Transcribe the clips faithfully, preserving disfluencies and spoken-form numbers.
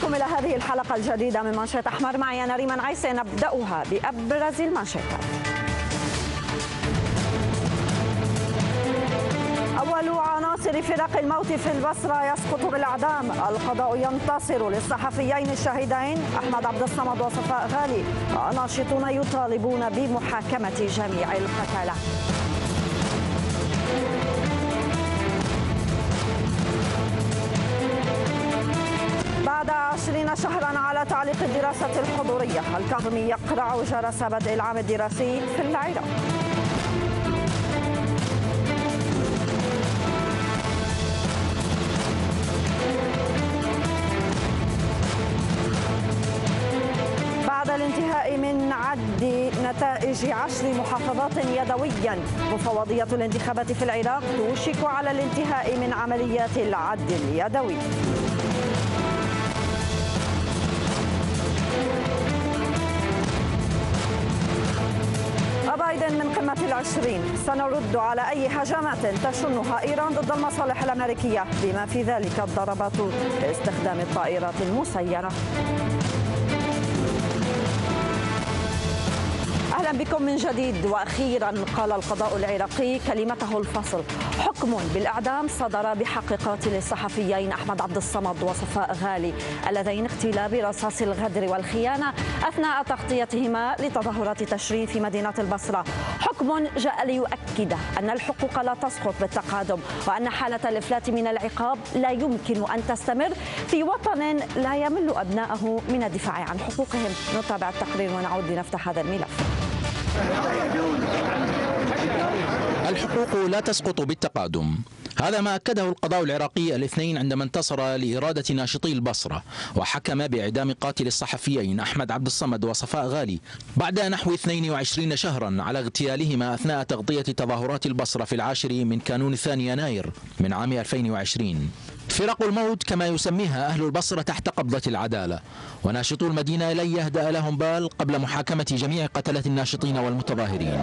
بكم إلى هذه الحلقة الجديدة من منشط أحمر. معي أنا ريمان عيسى. نبدأها بأبرز المنشطات. أول عناصر فرق الموت في البصرة يسقط بالإعدام. القضاء ينتصر للصحفيين الشهيدين أحمد عبد الصمد وصفاء غالي. ناشطون يطالبون بمحاكمة جميع القتلة. بعد عشرين شهرا على تعليق الدراسة الحضورية، الكاظمي يقرع جرس بدء العام الدراسي في العراق. بعد الانتهاء من عد نتائج عشر محافظات يدويا، مفوضية الانتخابات في العراق توشك على الانتهاء من عمليات العد اليدوي. بايدن من قمة العشرين: سنرد على أي هجمات تشنها إيران ضد المصالح الأمريكية، بما في ذلك الضربات باستخدام الطائرات المسيرة. أهلا بكم من جديد. وأخيرا قال القضاء العراقي كلمته الفصل. حكم بالإعدام صدر بحق قاتل الصحفيين أحمد عبد الصمد وصفاء غالي اللذين اقتلا برصاص الغدر والخيانة أثناء تغطيتهما لتظاهرات تشرين في مدينة البصرة. حكم جاء ليؤكد أن الحقوق لا تسقط بالتقادم، وأن حالة الإفلات من العقاب لا يمكن أن تستمر في وطن لا يمل أبناءه من الدفاع عن حقوقهم. نتابع التقرير ونعود لنفتح هذا الملف. الحقوق لا تسقط بالتقادم، هذا ما أكده القضاء العراقي الاثنين عندما انتصر لإرادة ناشطي البصرة وحكم بإعدام قاتل الصحفيين أحمد عبد الصمد وصفاء غالي بعد نحو اثنين وعشرين شهرا على اغتيالهما أثناء تغطية تظاهرات البصرة في العاشر من كانون الثاني يناير من عام ألفين وعشرين. فرق الموت كما يسميها أهل البصرة تحت قبضة العدالة، وناشطو المدينة لن يهدأ لهم بال قبل محاكمة جميع قتلة الناشطين والمتظاهرين.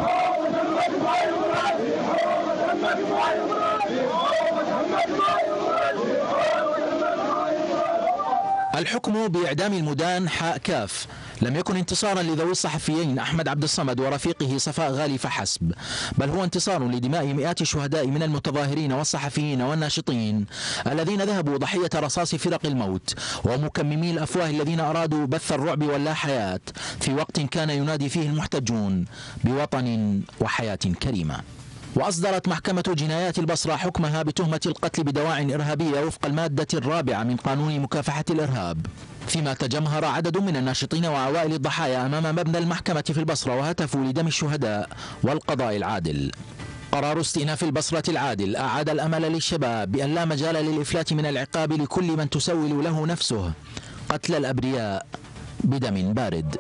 الحكم بإعدام المدان حاء كاف لم يكن انتصارا لذوي الصحفيين أحمد عبد الصمد ورفيقه صفاء غالي فحسب، بل هو انتصار لدماء مئات الشهداء من المتظاهرين والصحفيين والناشطين الذين ذهبوا ضحية رصاص فرق الموت ومكممي الأفواه الذين أرادوا بث الرعب واللا حياة في وقت كان ينادي فيه المحتجون بوطن وحياة كريمة. وأصدرت محكمة جنايات البصرة حكمها بتهمة القتل بدواع إرهابية وفق المادة الرابعة من قانون مكافحة الإرهاب، فيما تجمهر عدد من الناشطين وعوائل الضحايا أمام مبنى المحكمة في البصرة وهتفوا لدم الشهداء والقضاء العادل. قرار استئناف البصرة العادل أعاد الأمل للشباب بأن لا مجال للإفلات من العقاب لكل من تسول له نفسه قتل الأبرياء بدم بارد.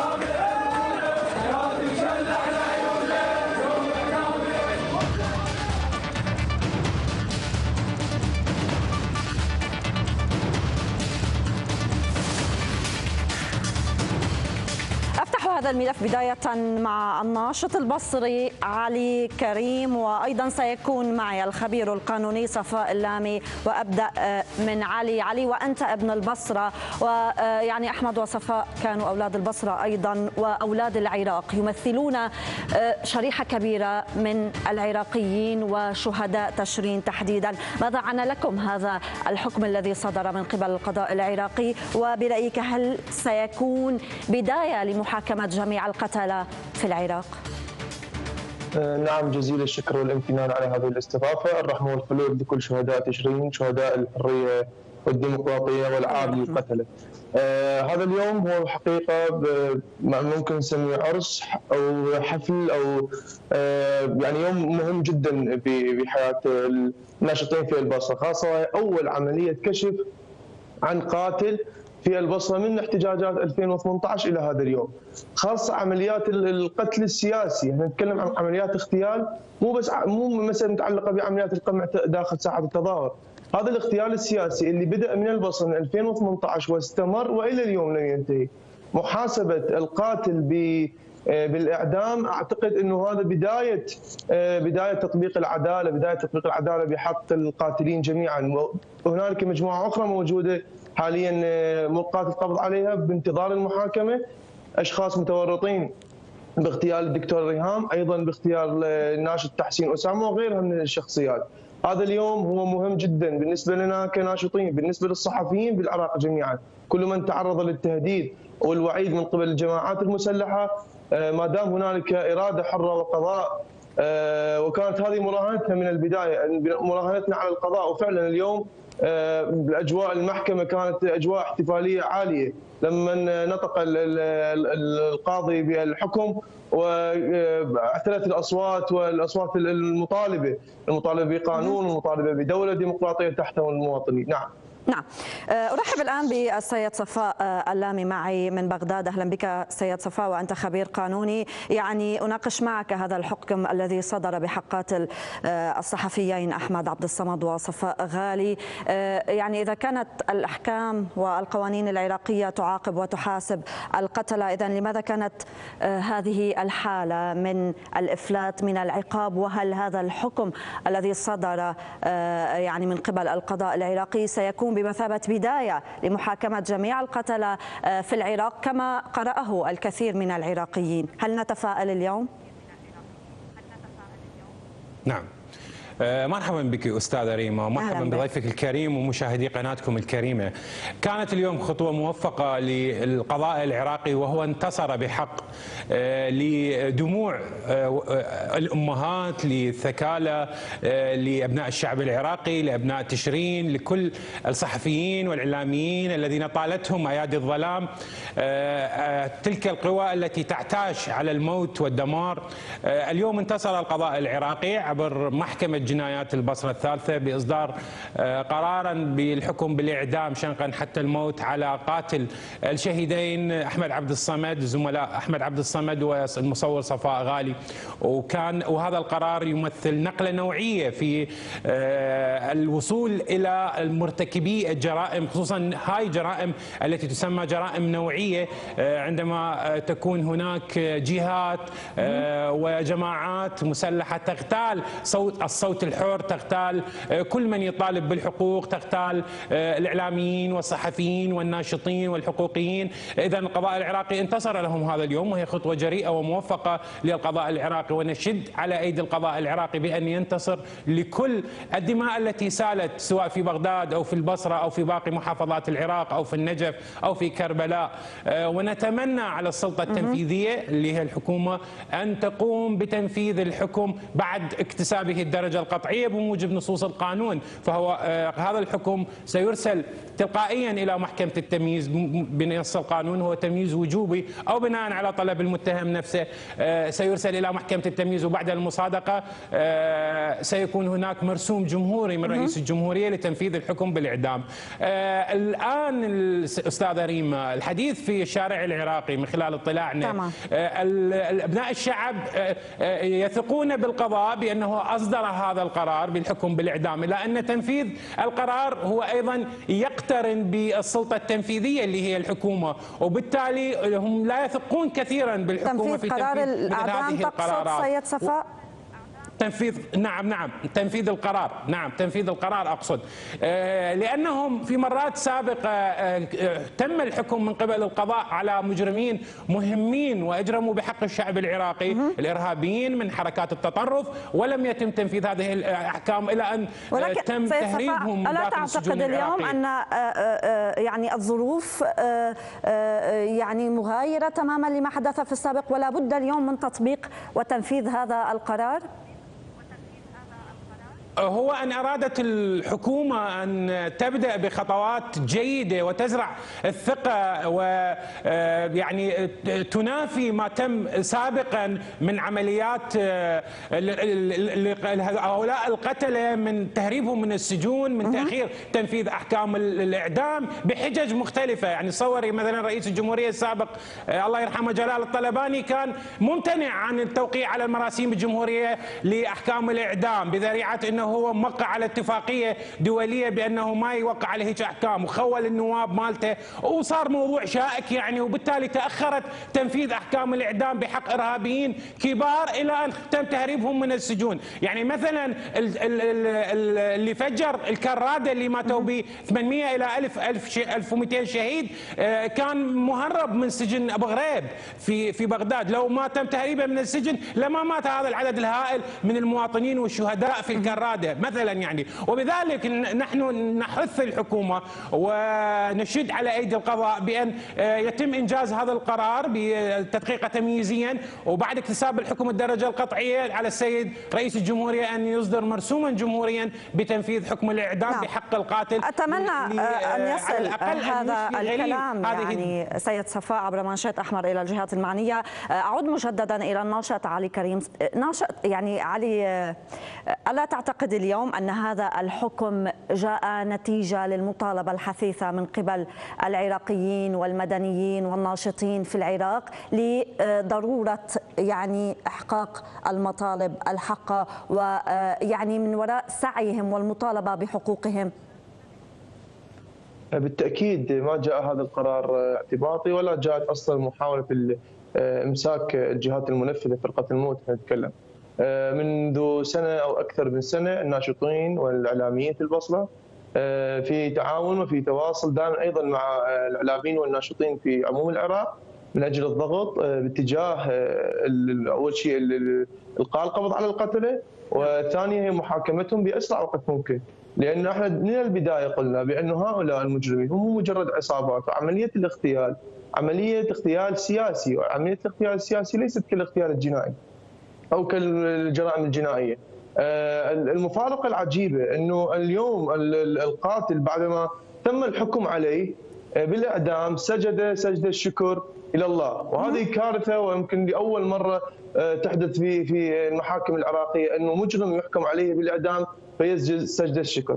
هذا الملف بداية مع الناشط البصري علي كريم، وأيضا سيكون معي الخبير القانوني صفاء اللامي. وأبدأ من علي. علي، وأنت ابن البصرة، ويعني أحمد وصفاء كانوا أولاد البصرة أيضا وأولاد العراق، يمثلون شريحة كبيرة من العراقيين وشهداء تشرين تحديدا. ماذا عني لكم هذا الحكم الذي صدر من قبل القضاء العراقي؟ وبرأيك هل سيكون بداية لمحاكمة جميع القتلة في العراق؟ نعم، جزيل الشكر والامتنان على هذه الاستضافة. الرحمة والخلود لكل شهداء تشرين، شهداء الحرية والديمقراطية والعار للقتلة. آه هذا اليوم هو حقيقة ممكن نسميه عرس أو حفل أو آه يعني يوم مهم جدا بحياة الناشطين في البصرة، خاصة أول عملية كشف عن قاتل في البصرة من احتجاجات ألفين وثمانية عشر إلى هذا اليوم، خاصة عمليات القتل السياسي. احنا نتكلم عن عمليات اغتيال، مو بس مو مثلا متعلقة بعمليات القمع داخل ساحة التظاهر. هذا الاغتيال السياسي اللي بدأ من البصرة من ألفين وثمانية عشر واستمر وإلى اليوم لم ينتهي. محاسبة القاتل ب بالإعدام أعتقد أنه هذا بداية بداية تطبيق العدالة، بداية تطبيق العدالة بحق القاتلين جميعا. وهنالك مجموعة أخرى موجودة حاليا ملقاة القبض عليها بانتظار المحاكمة. أشخاص متورطين باغتيال الدكتور ريهام، أيضا باغتيال الناشط تحسين أسامة وغيرها من الشخصيات. هذا اليوم هو مهم جدا بالنسبة لنا كناشطين، بالنسبة للصحفيين بالعراق جميعا. كل من تعرض للتهديد والوعيد من قبل الجماعات المسلحة، ما دام هنالك إرادة حرة وقضاء، وكانت هذه مراهنتنا من البداية، مراهنتنا على القضاء. وفعلا اليوم بالاجواء المحكمه كانت اجواء احتفاليه عاليه لما نطق القاضي بالحكم واعتلت الاصوات، والاصوات المطالبه المطالبه بقانون ومطالبه بدوله ديمقراطيه تحتوي المواطنين. نعم. نعم. أرحب الآن بالسيد صفاء اللامي معي من بغداد. أهلا بك سيد صفاء، وأنت خبير قانوني. يعني أناقش معك هذا الحكم الذي صدر بحق قاتل الصحفيين أحمد عبد الصمد وصفاء غالي. يعني إذا كانت الأحكام والقوانين العراقية تعاقب وتحاسب القتلة، إذن لماذا كانت هذه الحالة من الإفلات من العقاب؟ وهل هذا الحكم الذي صدر يعني من قبل القضاء العراقي سيكون بمثابة بداية لمحاكمة جميع القتلة في العراق كما قرأه الكثير من العراقيين؟ هل نتفائل اليوم؟ نعم. مرحبا بك أستاذة ريما، مرحبا بضيفك الكريم ومشاهدي قناتكم الكريمة. كانت اليوم خطوة موفقة للقضاء العراقي، وهو انتصر بحق لدموع الأمهات، للثكالى، لأبناء الشعب العراقي، لأبناء تشرين، لكل الصحفيين والإعلاميين الذين طالتهم أيادي الظلام. تلك القوى التي تعتاش على الموت والدمار. اليوم انتصر القضاء العراقي عبر محكمة جنايات البصرة الثالثة بإصدار قرارا بالحكم بالإعدام شنقا حتى الموت على قاتل الشهيدين أحمد عبد الصمد، زملاء أحمد عبد الصمد والمصور صفاء غالي. وكان وهذا القرار يمثل نقلة نوعية في الوصول إلى مرتكبي الجرائم، خصوصا هاي الجرائم التي تسمى جرائم نوعية، عندما تكون هناك جهات وجماعات مسلحة تغتال صوت الصوت الحر، تغتال كل من يطالب بالحقوق، تغتال الإعلاميين والصحفيين والناشطين والحقوقيين. إذا القضاء العراقي انتصر لهم هذا اليوم، وهي خطوة جريئة وموفقة للقضاء العراقي، ونشد على أيدي القضاء العراقي بأن ينتصر لكل الدماء التي سالت سواء في بغداد أو في البصرة أو في باقي محافظات العراق أو في النجف أو في كربلاء. ونتمنى على السلطة التنفيذية اللي هي الحكومة أن تقوم بتنفيذ الحكم بعد اكتسابه الدرجة القطعية بموجب نصوص القانون. فهو هذا الحكم سيرسل تلقائيا إلى محكمة التمييز بنص القانون، هو تمييز وجوبي أو بناء على طلب المتهم نفسه سيرسل إلى محكمة التمييز، وبعد المصادقة سيكون هناك مرسوم جمهوري من رئيس الجمهورية لتنفيذ الحكم بالإعدام. الآن أستاذة ريما، الحديث في الشارع العراقي من خلال اطلاعنا، أبناء الشعب يثقون بالقضاء بأنه أصدر هذا القرار بالحكم بالإعدام، إلا أن تنفيذ القرار هو أيضا يقترن بالسلطة التنفيذية اللي هي الحكومة، وبالتالي هم لا يثقون كثيرا بالحكومة في تنفيذ قرار الإعدام. تقصد سيد صفاء؟ تنفيذ نعم نعم تنفيذ القرار، نعم تنفيذ القرار أقصد، لأنهم في مرات سابقة تم الحكم من قبل القضاء على مجرمين مهمين وأجرموا بحق الشعب العراقي، الإرهابيين من حركات التطرف، ولم يتم تنفيذ هذه الأحكام إلى أن تم تهريبهم. ألا تعتقد اليوم أن يعني الظروف يعني مغايرة تماما لما حدث في السابق، ولا بد اليوم من تطبيق وتنفيذ هذا القرار؟ هو أن أرادت الحكومة أن تبدأ بخطوات جيدة وتزرع الثقة ويعني تنافي ما تم سابقا من عمليات هؤلاء القتلة، من تهريبهم من السجون، من تأخير تنفيذ أحكام الإعدام بحجج مختلفة. يعني صوري مثلا رئيس الجمهورية السابق الله يرحمه جلال الطلباني كان ممتنع عن التوقيع على المراسيم الجمهورية لأحكام الإعدام بذريعة أنه انه هو موقع على اتفاقيه دوليه بانه ما يوقع على هيك احكام، وخول النواب مالته، وصار موضوع شائك يعني، وبالتالي تاخرت تنفيذ احكام الاعدام بحق ارهابيين كبار الى ان تم تهريبهم من السجون. يعني مثلا اللي فجر الكراده اللي ماتوا ب ثمانمئة الى ألف ألف ومئتين شهيد كان مهرب من سجن ابو غريب في في بغداد، لو ما تم تهريبه من السجن لما مات هذا العدد الهائل من المواطنين والشهداء في الكراده مثلا يعني. وبذلك نحن نحث الحكومه ونشد على ايدي القضاء بان يتم انجاز هذا القرار بتدقيقه تمييزيا، وبعد اكتساب الحكم الدرجه القطعيه على السيد رئيس الجمهوريه ان يصدر مرسوما جمهوريا بتنفيذ حكم الاعدام نعم. بحق القاتل. اتمنى ان يصل هذا الكلام يعني سيد صفاء عبر منشط احمر الى الجهات المعنيه. اعود مجددا الى الناشط علي كريم. ناشط يعني علي، الا تعتقد اليوم ان هذا الحكم جاء نتيجه للمطالبه الحثيثه من قبل العراقيين والمدنيين والناشطين في العراق لضروره يعني احقاق المطالب الحقه ويعني من وراء سعيهم والمطالبه بحقوقهم؟ بالتاكيد ما جاء هذا القرار اعتباطي ولا جاءت اصلا محاوله امساك الجهات المنفذه فرقه الموت. نتكلم منذ سنه او اكثر من سنه الناشطين والاعلاميين في البصره في تعاون وفي تواصل دائم ايضا مع الاعلاميين والناشطين في عموم العراق من اجل الضغط باتجاه اول شيء القاء القبض على القتله، والثانيه هي محاكمتهم باسرع وقت ممكن، لان احنا من البدايه قلنا بانه هؤلاء المجرمين هم مجرد عصابات، وعمليه الاغتيال عمليه اغتيال سياسي، وعمليه الاغتيال السياسي ليست كالاغتيال الجنائي او كالجرائم الجنائيه. المفارقه العجيبه انه اليوم القاتل بعدما تم الحكم عليه بالاعدام سجد سجده الشكر الى الله، وهذه كارثه ويمكن لاول مره تحدث في في المحاكم العراقيه انه مجرم يحكم عليه بالاعدام فيسجد سجده الشكر.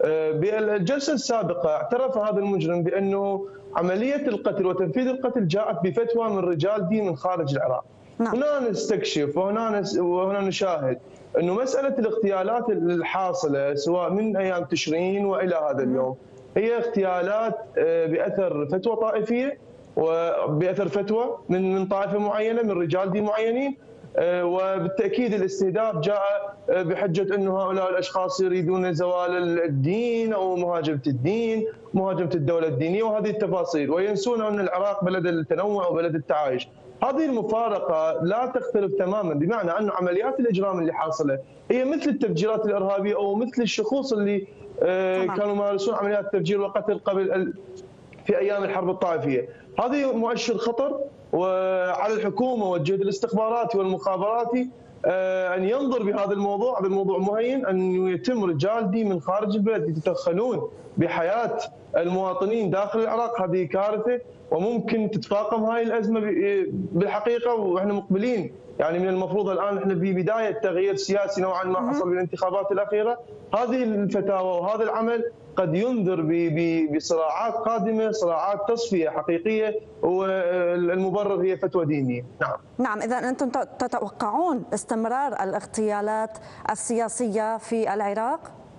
بالجلسه السابقه اعترف هذا المجرم بانه عمليه القتل وتنفيذ القتل جاءت بفتوى من رجال دين من خارج العراق. نعم. هنا نستكشف وهنا نس وهنا نشاهد انه مساله الاغتيالات الحاصله سواء من ايام تشرين والى هذا اليوم هي اغتيالات باثر فتوى طائفيه وباثر فتوى من من طائفه معينه من رجال دين معينين، وبالتاكيد الاستهداف جاء بحجه انه هؤلاء الاشخاص يريدون زوال الدين او مهاجمه الدين، مهاجمه الدوله الدينيه وهذه التفاصيل، وينسون ان العراق بلد التنوع وبلد التعايش. هذه المفارقه لا تختلف تماما، بمعنى ان عمليات الاجرام اللي حاصله هي مثل التفجيرات الارهابيه او مثل الشخوص اللي كانوا يمارسون عمليات التفجير والقتل قبل في ايام الحرب الطائفيه. هذه مؤشر خطر، وعلى الحكومه والجهد الاستخباراتي والمخابراتي ان ينظر بهذا الموضوع. هذا الموضوع مهين ان يتم رجال دين من خارج البلد يتدخلون بحياه المواطنين داخل العراق. هذه كارثه وممكن تتفاقم هاي الازمه بالحقيقه، واحنا مقبلين يعني من المفروض الان احنا في بدايه تغيير سياسي نوعا ما حصل بالانتخابات الاخيره. هذه الفتاوى وهذا العمل قد ينذر بصراعات قادمه، صراعات تصفيه حقيقيه، والمبرر هي فتوى دينيه. نعم. نعم، اذا انتم تتوقعون استمرار الاغتيالات السياسيه في العراق؟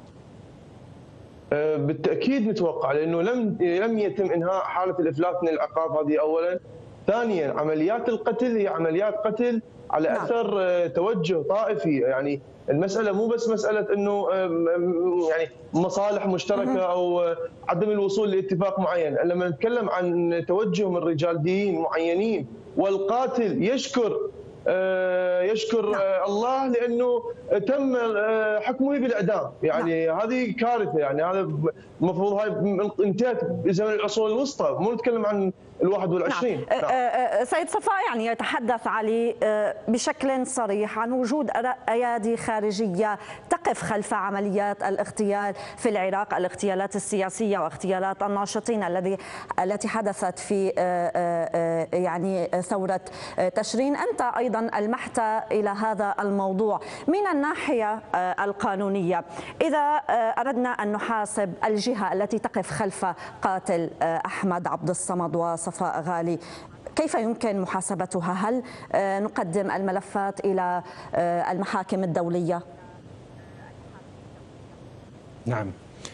بالتاكيد نتوقع، لانه لم لم يتم انهاء حاله الافلات من العقاب، هذه اولا. ثانيا عمليات القتل هي عمليات قتل على نعم. اثر توجه طائفي، يعني المساله مو بس مساله انه يعني مصالح مشتركه او عدم الوصول لاتفاق معين، لما نتكلم عن توجه من رجال دين معينين والقاتل يشكر يشكر نعم. الله لانه تم حكمه بالاعدام، يعني نعم. هذه كارثه، يعني هذا المفروض هاي انتهت بزمن العصور الوسطى، مو نتكلم عن الواحد والعشرين. نعم. نعم. سيد صفاء، يعني يتحدث علي بشكل صريح عن وجود أيادي خارجية تقف خلف عمليات الاغتيال في العراق، الاغتيالات السياسية واغتيالات الناشطين الذي التي حدثت في يعني ثورة تشرين. أنت أيضا ألمحت إلى هذا الموضوع من الناحية القانونية. إذا أردنا أن نحاسب الجهة التي تقف خلف قاتل أحمد عبد الصمد وصفاء غالي، كيف يمكن محاسبتها؟ هل نقدم الملفات إلى المحاكم الدولية؟ نعم.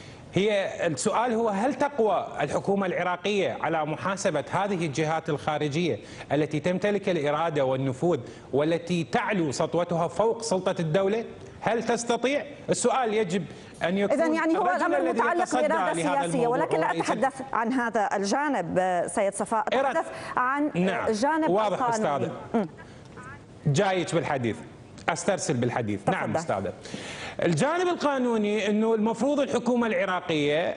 هي السؤال هو هل تقوى الحكومة العراقية على محاسبة هذه الجهات الخارجية التي تمتلك الإرادة والنفوذ والتي تعلو سطوتها فوق سلطة الدولة؟ هل تستطيع؟ السؤال يجب أن يكون إذن يعني هو الأمر الذي متعلق يتصدى بإرادة لهذا سياسية، الموضوع ولكن لا ورئيس أتحدث عن هذا الجانب سيد صفاء، أتحدث عن نعم. الجانب واضح القانوني. أستاذ، جايك بالحديث، استرسل بالحديث. تفضل. نعم استاذ. الجانب القانوني انه المفروض الحكومه العراقيه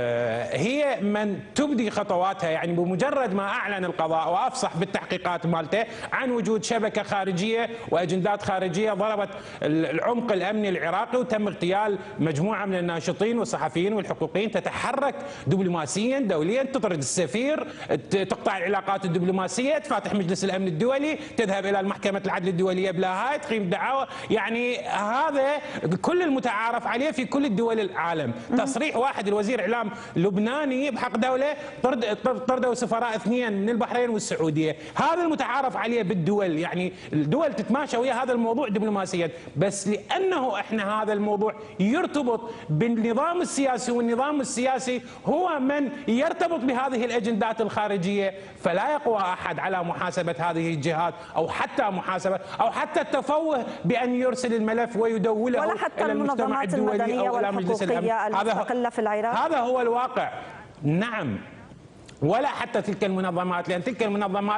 هي من تبدي خطواتها، يعني بمجرد ما اعلن القضاء وافصح بالتحقيقات مالته عن وجود شبكه خارجيه واجندات خارجيه ضربت العمق الامني العراقي وتم اغتيال مجموعه من الناشطين والصحفيين والحقوقيين، تتحرك دبلوماسيا دوليا، تطرد السفير، تقطع العلاقات الدبلوماسيه، تفاتح مجلس الامن الدولي، تذهب الى محكمه العدل الدوليه بلاهاي، تقيم دعاوى. يعني هذا كل المتعارف عليه في كل الدول العالم. تصريح واحد الوزير اعلام لبناني بحق دوله طرد طردوا سفراء اثنين من البحرين والسعوديه، هذا المتعارف عليه بالدول، يعني الدول تتماشى ويا هذا الموضوع دبلوماسيا، بس لانه احنا هذا الموضوع يرتبط بالنظام السياسي، والنظام السياسي هو من يرتبط بهذه الاجندات الخارجيه، فلا يقوى احد على محاسبه هذه الجهات او حتى محاسبه او حتى التفوه بان يرسل الملف ويدوله ولا حتى إلى المجتمع المنظمات الدولي المدنية أو إلى مجلس الأمن. والحقوقية المستقلة في العراق. هذا هو الواقع. نعم. ولا حتى تلك المنظمات، لأن تلك المنظمات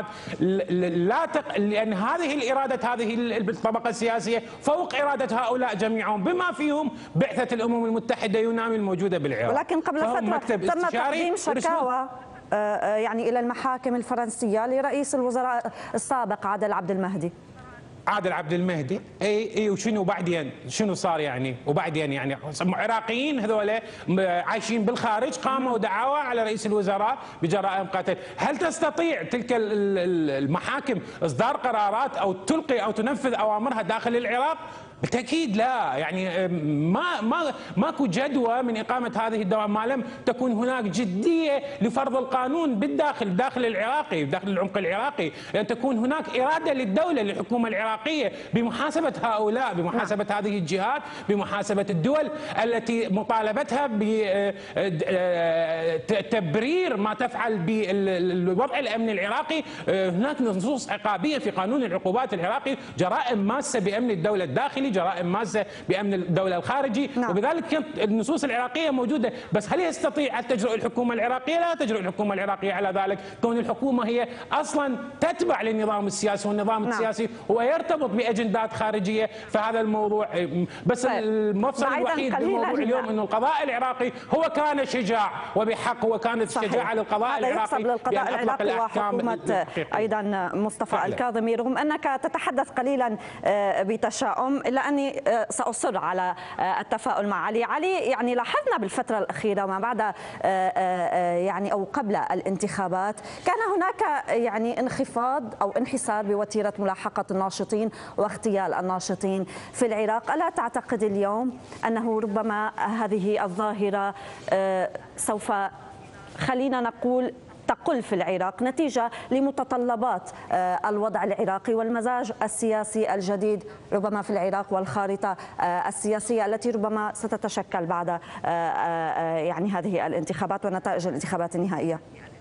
لا تق... لأن هذه الإرادة هذه الطبقة السياسية فوق إرادة هؤلاء جميعهم، بما فيهم بعثة الأمم المتحدة يونامي الموجودة بالعراق. ولكن قبل فترة تم تقديم شكاوى يعني إلى المحاكم الفرنسية لرئيس الوزراء السابق عادل عبد المهدي. عادل عبد المهدي اي اي وشنو بعدين؟ شنو صار يعني؟ وبعدين يعني عراقيين هذول عايشين بالخارج قاموا دعاوى على رئيس الوزراء بجرائم قتل، هل تستطيع تلك المحاكم اصدار قرارات او تلقي او تنفذ اوامرها داخل العراق؟ بالتاكيد لا، يعني ما ما ماكو جدوى من اقامه هذه الدوام ما لم تكن هناك جديه لفرض القانون بالداخل داخل العراقي داخل العمق العراقي، لان تكون هناك اراده للدوله للحكومه العراقيه بمحاسبه هؤلاء، بمحاسبه هذه الجهات، بمحاسبه الدول التي مطالبتها بتبرير ما تفعل بالوضع الامني العراقي. هناك نصوص عقابيه في قانون العقوبات العراقي، جرائم ماسه بامن الدوله الداخلي، جرائم ماسه بامن الدوله الخارجي، نعم. وبذلك كانت النصوص العراقيه موجوده، بس هل يستطيع ان تجرؤ الحكومه العراقيه؟ لا تجرؤ الحكومه العراقيه على ذلك، كون الحكومه هي اصلا تتبع للنظام السياسي، والنظام نعم. السياسي هو يرتبط باجندات خارجيه، فهذا الموضوع بس طيب. المفصل الوحيد بالموضوع اليوم انه القضاء العراقي هو كان شجاع وبحق، وكانت الشجاعه للقضاء العراقي للقضاء العراقي وحكومه ايضا مصطفى فعلا. الكاظمي، رغم انك تتحدث قليلا بتشاؤم الا اني ساصر على التفاؤل مع علي. علي يعني لاحظنا بالفتره الاخيره ما بعد يعني او قبل الانتخابات كان هناك يعني انخفاض او انحسار بوتيره ملاحقه الناشطين واغتيال الناشطين في العراق، الا تعتقد اليوم انه ربما هذه الظاهره سوف خلينا نقول تقل في العراق نتيجة لمتطلبات الوضع العراقي والمزاج السياسي الجديد ربما في العراق والخارطة السياسية التي ربما ستتشكل بعد يعني هذه الانتخابات ونتائج الانتخابات النهائية؟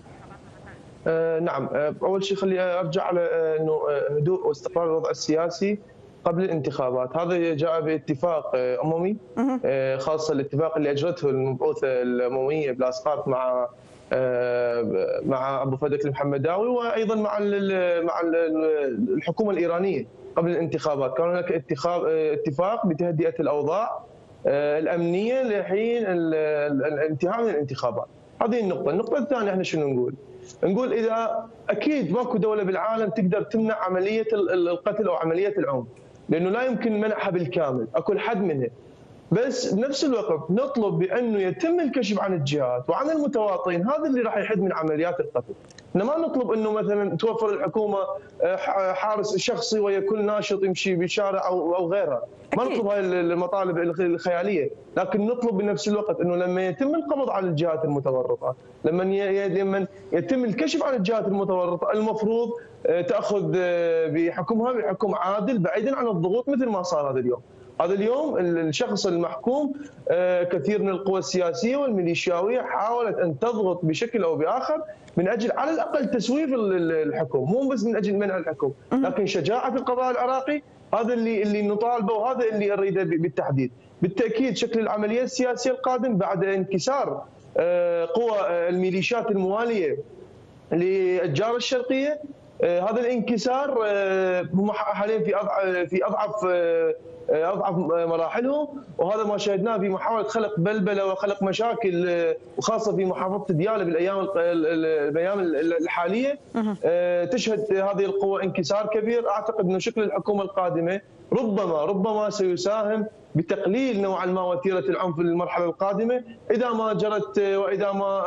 نعم، أول شيء خلي أرجع على أنه هدوء واستقرار الوضع السياسي قبل الانتخابات، هذا جاء باتفاق أممي، خاصة الاتفاق اللي أجرته المبعوثة الأممية بلاسقاط مع مع ابو فدك المحمداوي، وايضا مع مع الحكومه الايرانيه قبل الانتخابات، كان هناك اتفاق بتهدئه الاوضاع الامنيه لحين الانتهاء من الانتخابات. هذه النقطه، النقطه الثانيه احنا شنو نقول؟ نقول اذا اكيد ماكو دوله بالعالم تقدر تمنع عمليه القتل او عمليه العنف، لانه لا يمكن منعها بالكامل، اكو الحد منها. بس بنفس الوقت نطلب بانه يتم الكشف عن الجهات وعن المتواطئين، هذا اللي راح يحد من عمليات القتل. احنا ما نطلب انه مثلا توفر الحكومه حارس شخصي ويا كل ناشط يمشي بالشارع او او غيرها، ما نطلب هاي المطالب الخياليه، لكن نطلب بنفس الوقت انه لما يتم القبض على الجهات المتورطه، لما لما يتم الكشف عن الجهات المتورطه، المفروض تاخذ بحكمها بحكم عادل بعيدا عن الضغوط مثل ما صار هذا اليوم. هذا اليوم الشخص المحكوم كثير من القوى السياسيه والميليشياويه حاولت ان تضغط بشكل او باخر من اجل على الاقل تسويف الحكم، مو بس من اجل منع الحكم، لكن شجاعه القضاء العراقي هذا اللي اللي نطالبه وهذا اللي نريده بالتحديد. بالتاكيد شكل العمليه السياسيه القادم بعد انكسار قوى الميليشيات المواليه للجاره الشرقيه، هذا الانكسار هم حاليا في في اضعف اضعف مراحلهم، وهذا ما شاهدناه في محاوله خلق بلبله وخلق مشاكل وخاصه في محافظه دياله بالايام الايام الحاليه. تشهد هذه القوى انكسار كبير. اعتقد انه شكل الحكومه القادمه ربما ربما سيساهم بتقليل نوعا ما وتيره العنف للمرحله القادمه اذا ما جرت واذا ما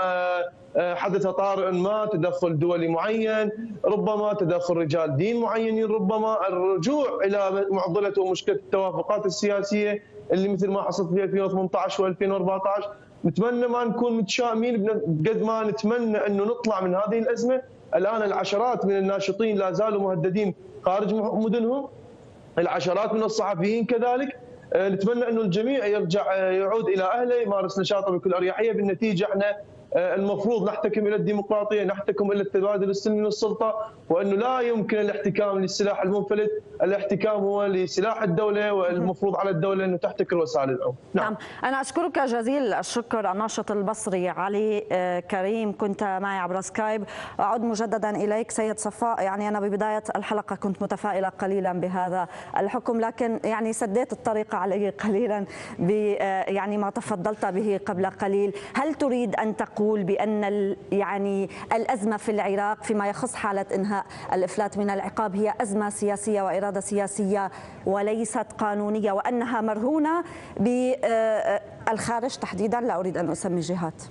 حدث طارئ ما، تدخل دولي معين، ربما تدخل رجال دين معينين، ربما الرجوع الى معضله ومشكله التوافقات السياسيه اللي مثل ما حصلت في ألفين وثمانية عشر وألفين وأربعة عشر. نتمنى ما نكون متشائمين قد ما نتمنى انه نطلع من هذه الازمه. الان العشرات من الناشطين لا زالوا مهددين خارج مدنهم، العشرات من الصحفيين كذلك. نتمنى انه الجميع يرجع يعود الى اهله يمارس نشاطه بكل اريحيه. بالنتيجه احنا المفروض نحتكم الى الديمقراطيه، نحتكم الى التبادل السلمي للسلطه، وانه لا يمكن الاحتكام للسلاح المنفلت، الاحتكام هو لسلاح الدوله، والمفروض على الدوله انه تحتكر وسائل العنف. نعم. نعم، انا اشكرك جزيل الشكر الناشط البصري علي كريم، كنت معي عبر سكايب. اعود مجددا اليك سيد صفاء، يعني انا ببدايه الحلقه كنت متفائله قليلا بهذا الحكم، لكن يعني سديت الطريق علي قليلا ب يعني ما تفضلت به قبل قليل. هل تريد ان تقول تقول بأن يعني الأزمة في العراق فيما يخص حالة إنهاء الإفلات من العقاب هي أزمة سياسية وإرادة سياسية وليست قانونية، وأنها مرهونة بالخارج تحديدا، لا أريد أن أسمي جهات؟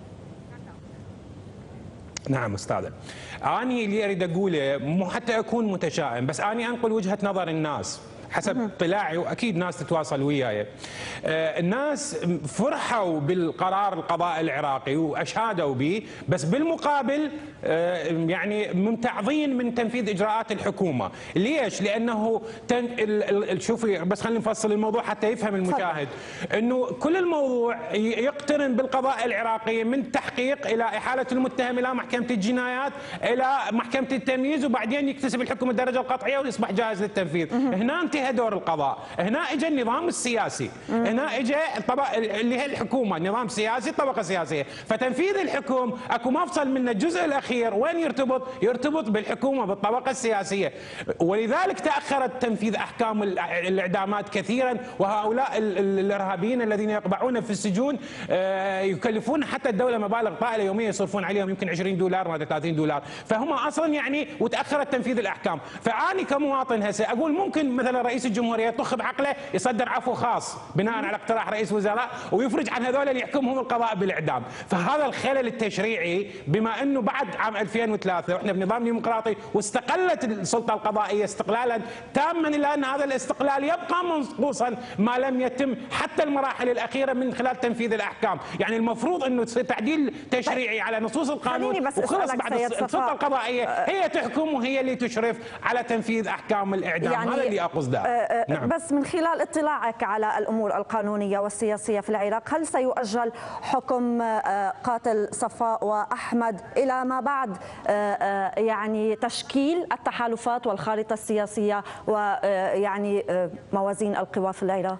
نعم أستاذة، أنا اللي أريد أقوله مو حتى أكون متشائم، بس أنا أنقل وجهة نظر الناس حسب اطلاعي، واكيد ناس تتواصل وياي. الناس فرحوا بالقرار القضاء العراقي واشادوا به، بس بالمقابل يعني ممتعضين من تنفيذ اجراءات الحكومه. ليش؟ لانه تن... شوفي بس خلينا نفصل الموضوع حتى يفهم المشاهد، انه كل الموضوع يقترن بالقضاء العراقي من تحقيق الى احاله المتهم الى محكمه الجنايات الى محكمه التمييز، وبعدين يكتسب الحكم الدرجه القطعيه ويصبح جاهز للتنفيذ. هنا انتهى دور القضاء، هنا اجى النظام السياسي، هنا اجى الطبقه اللي هي الحكومه، نظام سياسي، طبقه سياسيه، فتنفيذ الحكم اكو مفصل من الجزء الاخير وين يرتبط؟ يرتبط بالحكومه بالطبقه السياسيه، ولذلك تاخرت تنفيذ احكام الاعدامات كثيرا، وهؤلاء الارهابيين الذين يقبعون في السجون يكلفون حتى الدوله مبالغ طائله يوميا يصرفون عليهم يمكن عشرين دولار ما ثلاثين دولار، فهم اصلا يعني وتاخرت تنفيذ الاحكام. فاني كمواطن هسه اقول ممكن مثلا رئيس الجمهوريه يطخ بعقله يصدر عفو خاص بناء على اقتراح رئيس وزراء ويفرج عن هذول اللي يحكمهم القضاء بالاعدام. فهذا الخلل التشريعي، بما انه بعد عام ألفين وثلاثة واحنا بنظام ديمقراطي واستقلت السلطه القضائيه استقلالا تاما، الا ان هذا الاستقلال يبقى منقوصا ما لم يتم حتى المراحل الاخيره من خلال تنفيذ الاحكام. يعني المفروض انه تصير تعديل تشريعي على نصوص القانون وخلص بعد السلطه القضائيه هي تحكم وهي اللي تشرف على تنفيذ احكام الاعدام. يعني هذا اللي اقصده. نعم. بس من خلال اطلاعك على الامور القانونيه والسياسيه في العراق، هل سيؤجل حكم قاتل صفاء واحمد الى ما بعد يعني تشكيل التحالفات والخارطه السياسيه ويعني موازين القوى في العراق؟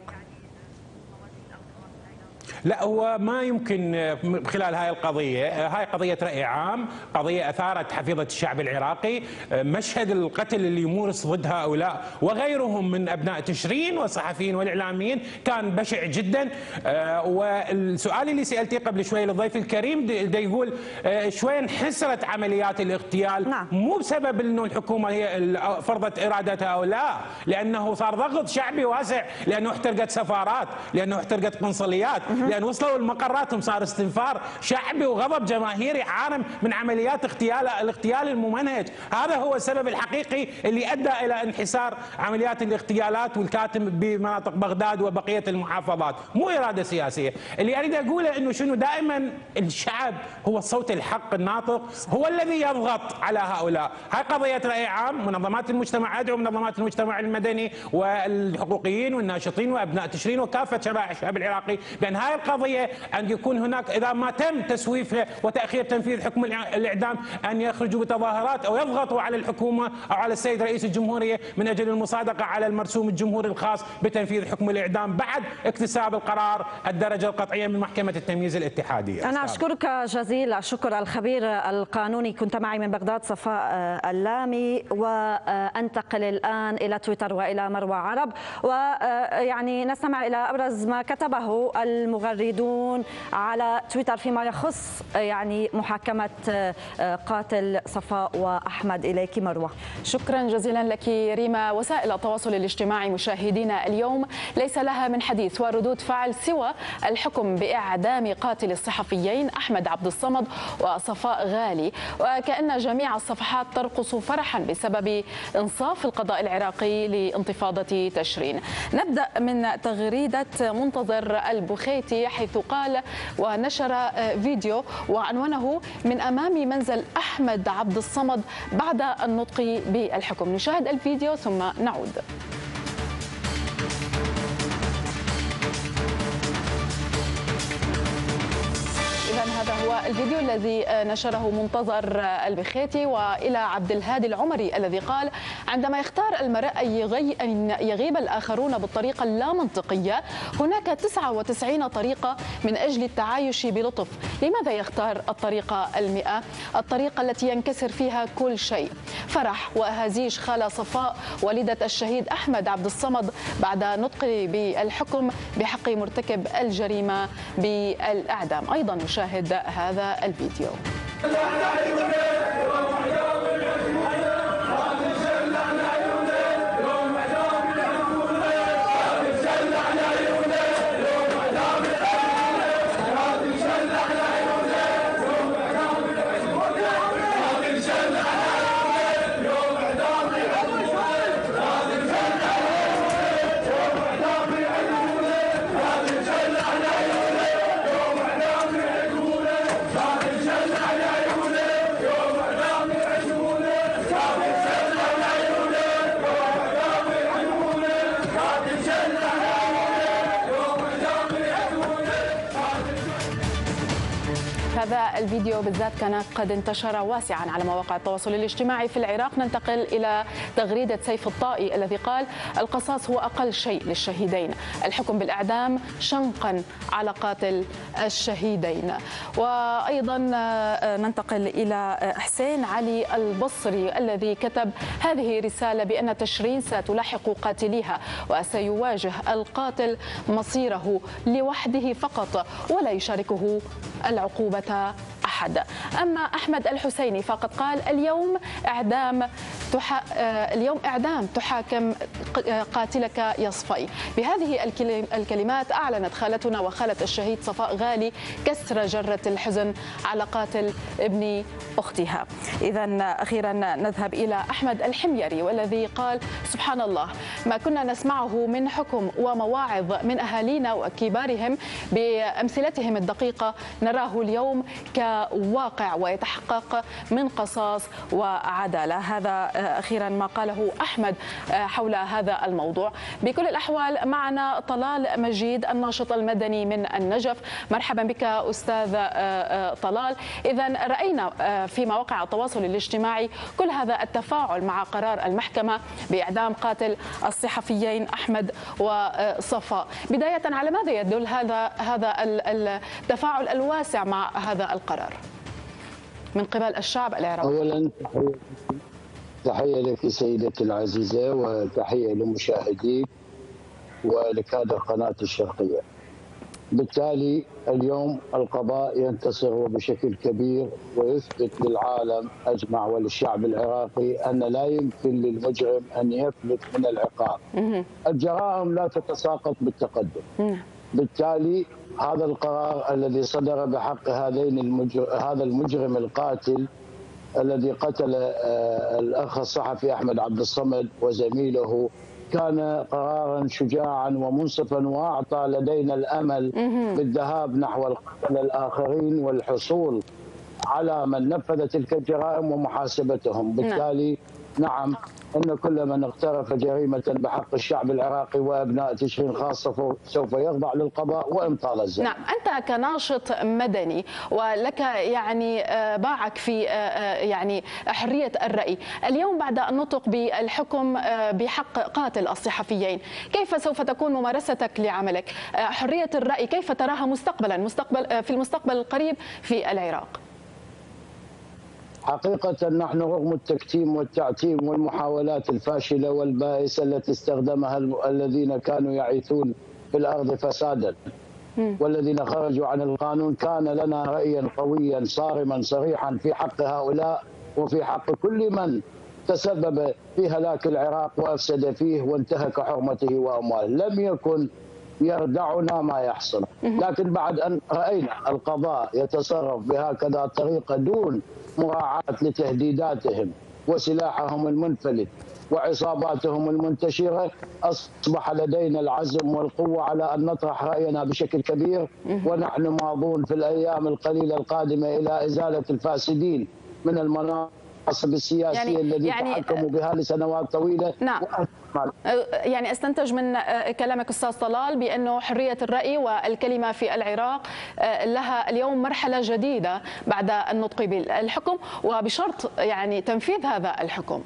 لا، هو ما يمكن خلال هاي القضية، هاي قضية رأي عام، قضية أثارت حفيظة الشعب العراقي، مشهد القتل اللي يمورس ضد هؤلاء وغيرهم من أبناء تشرين والصحفيين والإعلاميين كان بشع جدا. والسؤال اللي سألتيه قبل شوي للضيف الكريم دا يقول شوي انحسرت عمليات الاغتيال، نعم. مو بسبب أنه الحكومة هي فرضت إرادتها أو لا، لأنه صار ضغط شعبي واسع، لأنه احترقت سفارات، لأنه احترقت قنصليات، لان وصلوا لمقراتهم صار استنفار شعبي وغضب جماهيري عارم من عمليات اغتيال الاغتيال الممنهج. هذا هو السبب الحقيقي اللي ادى الى انحسار عمليات الاغتيالات والكاتم بمناطق بغداد وبقيه المحافظات، مو اراده سياسيه. اللي اريد اقوله انه شنو دائما الشعب هو صوت الحق الناطق، هو الذي يضغط على هؤلاء. هاي قضيه راي عام، منظمات المجتمع، ادعو منظمات المجتمع المدني والحقوقيين والناشطين وابناء تشرين وكافه شرائح الشعب العراقي بان هاي القضيه ان يكون هناك اذا ما تم تسويفها وتاخير تنفيذ حكم الاعدام ان يخرجوا بتظاهرات او يضغطوا على الحكومه او على السيد رئيس الجمهوريه من اجل المصادقه على المرسوم الجمهوري الخاص بتنفيذ حكم الاعدام بعد اكتساب القرار الدرجه القطعيه من محكمه التمييز الاتحاديه. انا اشكرك جزيل الشكر الخبير القانوني، كنت معي من بغداد صفاء اللامي. وانتقل الان الى تويتر والى مروى عرب، ويعني نستمع الى ابرز ما كتبه المغردون على تويتر فيما يخص يعني محاكمه قاتل صفاء واحمد. اليك مروى. شكرا جزيلا لك ريما. وسائل التواصل الاجتماعي مشاهدينا اليوم ليس لها من حديث وردود فعل سوى الحكم باعدام قاتل الصحفيين احمد عبد الصمد وصفاء غالي، وكأن جميع الصفحات ترقص فرحا بسبب انصاف القضاء العراقي لانتفاضة تشرين. نبدأ من تغريدة منتظر البخيتي حيث قال ونشر فيديو وعنوانه من أمام منزل أحمد عبد الصمد بعد النطق بالحكم. نشاهد الفيديو ثم نعود. هذا هو الفيديو الذي نشره منتظر البخيتي. وإلى عبد الهادي العمري الذي قال عندما يختار المرء أن يغيب الآخرون بالطريقة اللامنطقية هناك تسعة وتسعين طريقة من أجل التعايش بلطف، لماذا يختار الطريقة المئة، الطريقة التي ينكسر فيها كل شيء؟ فرح وأهازيج خالة صفاء والدة الشهيد أحمد عبد الصمد بعد نطق بالحكم بحق مرتكب الجريمة بالإعدام. أيضا نشاهد هذا الفيديو. هذا الفيديو بالذات كان قد انتشر واسعا على مواقع التواصل الاجتماعي في العراق. ننتقل إلى تغريدة سيف الطائي الذي قال القصاص هو أقل شيء للشهيدين، الحكم بالإعدام شنقا على قاتل الشهيدين. وأيضا ننتقل إلى حسين علي البصري الذي كتب هذه رسالة بأن تشرين ستلاحق قاتليها وسيواجه القاتل مصيره لوحده فقط ولا يشاركه العقوبة أحد. أما أحمد الحسيني فقد قال اليوم إعدام تح... اليوم إعدام تحاكم قاتلك يصفي. بهذه الكلمات أعلنت خالتنا وخالة الشهيد صفاء غالي كسر جرة الحزن على قاتل ابن أختها. إذا أخيرا نذهب إلى أحمد الحميري والذي قال سبحان الله ما كنا نسمعه من حكم ومواعظ من أهالينا وكبارهم بأمثلتهم الدقيقة نراه اليوم كواقع ويتحقق من قصاص وعدالة. هذا أخيرا ما قاله أحمد حول هذا الموضوع. بكل الأحوال معنا طلال مجيد الناشط المدني من النجف. مرحبا بك أستاذ طلال. إذا رأينا في مواقع التواصل الاجتماعي كل هذا التفاعل مع قرار المحكمة بإعدام قاتل الصحفيين أحمد وصفاء. بداية على ماذا يدل هذا هذا التفاعل الواسع مع هذا القرار من قبل الشعب العراقي؟ أولا تحية لك سيدتي العزيزة وتحية لمشاهديك ولكادر قناة الشرقية. بالتالي اليوم القضاء ينتصر وبشكل كبير ويثبت للعالم أجمع وللشعب العراقي أن لا يمكن للمجرم أن يفلت من العقاب. الجرائم لا تتساقط بالتقدم. بالتالي هذا القرار الذي صدر بحق هذين المجر... هذا المجرم القاتل الذي قتل الأخ الصحفي أحمد عبد الصمد وزميله كان قرارا شجاعا ومنصفا، وأعطى لدينا الأمل بالذهاب نحو القتل الآخرين والحصول على من نفذ تلك الجرائم ومحاسبتهم. بالتالي نعم أن كل من اقترف جريمة بحق الشعب العراقي وأبناء تشرين خاصة سوف يخضع للقضاء وإمطال الزمن. نعم، أنت كناشط مدني ولك يعني باعك في يعني حرية الرأي، اليوم بعد النطق بالحكم بحق قاتل الصحفيين، كيف سوف تكون ممارستك لعملك؟ حرية الرأي كيف تراها مستقبلا مستقبل في المستقبل القريب في العراق؟ حقيقة نحن رغم التكتيم والتعتيم والمحاولات الفاشلة والبائسة التي استخدمها الذين كانوا يعيثون في الأرض فسادا والذين خرجوا عن القانون، كان لنا رأيا قويا صارما صريحا في حق هؤلاء وفي حق كل من تسبب في هلاك العراق وأفسد فيه وانتهك حرمته وأمواله. لم يكن يردعنا ما يحصل، لكن بعد أن رأينا القضاء يتصرف بهكذا طريقة دون مراعاة لتهديداتهم وسلاحهم المنفلت وعصاباتهم المنتشرة، أصبح لدينا العزم والقوة على أن نطرح رأينا بشكل كبير، ونحن ماضون في الأيام القليلة القادمة إلى إزالة الفاسدين من المناصب السياسية يعني الذي يعني تحكموا بها لسنوات طويلة. نعم، يعني استنتج من كلامك أستاذ طلال بأنه حرية الرأي والكلمة في العراق لها اليوم مرحلة جديدة بعد النطق بالحكم وبشرط يعني تنفيذ هذا الحكم.